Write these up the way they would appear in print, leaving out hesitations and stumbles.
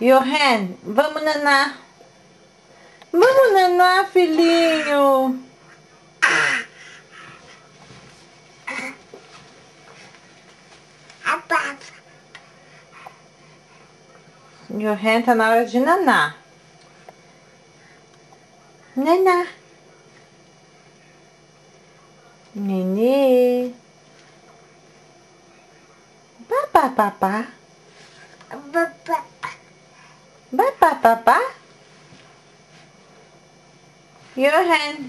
Johan, vamos nanar. Vamos nanar, filhinho. Johan, tá na hora de nanar. Naná. Nenê. Papá, papá. Papá, papá. Johan.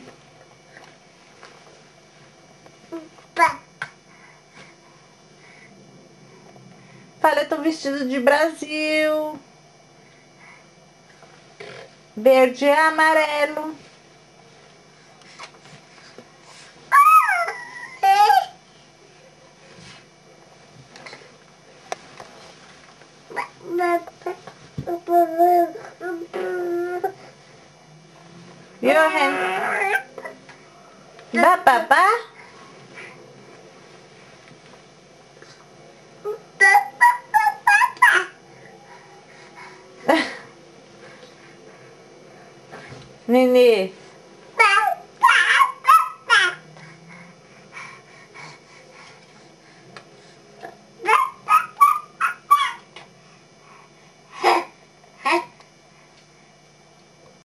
Paleta vestido de Brasil. Verde e amarelo. Johan. Papá. Nenê.